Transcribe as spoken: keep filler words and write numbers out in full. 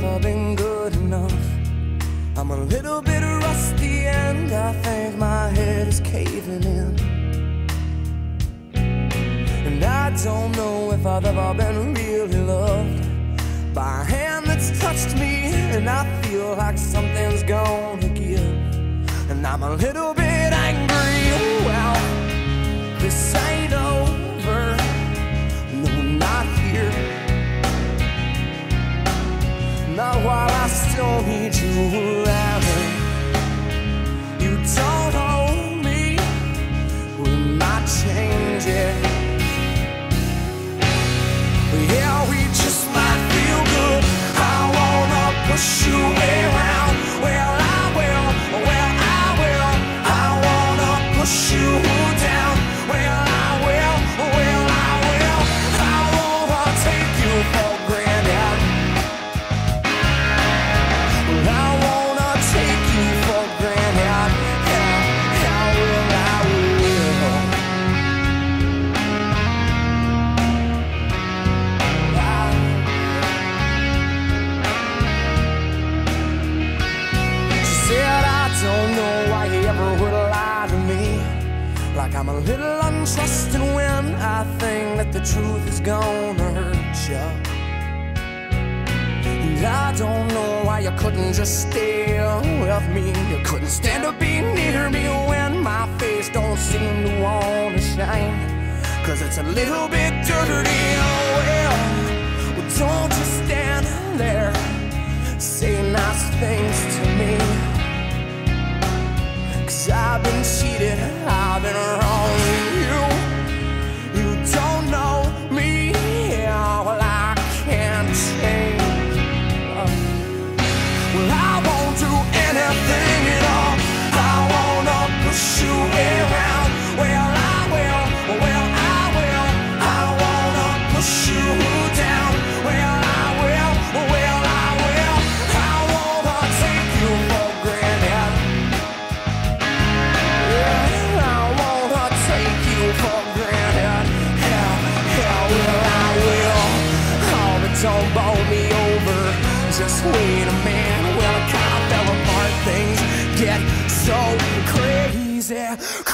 never been good enough. I'm a little bit rusty and I think my head is caving in. And I don't know if I've ever been really loved by a hand that's touched me, and I feel like something's gonna give. And I'm a little bit angry. Well, this ain't over. No, not here. Not while I still need you around. You don't hold me. We might change it. Yeah, we just might feel good. I wanna push you around. Well, I will. Well, I will. I wanna push you down. Well, I will. Well, I will. I wanna take you for granted. Well, I wanna take you for granted. Yeah, I will. I will. She said, I don't know why you ever would lie to me. Like I'm a little untrusting when I think that the truth is gonna hurt you. And I don't know why you couldn't just stay with me. You couldn't stand to be near me when my face don't seem to wanna shine. Cause it's a little bit dirty. Oh well, well don't just stand there. Say nice things to me. Cause I've been cheated, I've been wrong with you. You don't know me, yeah, well I can't change. uh, Well I won't do anything at all. I wanna push you around. Well I will, well I will. I wanna push you down. Well I will, well I will. I wanna take you for granted. Yeah, I wanna take you for granted. Yeah, yeah, well I will. Oh, but don't bowl me over. Just wait a minute. Well, it kinda fell apart. Things get so crazy.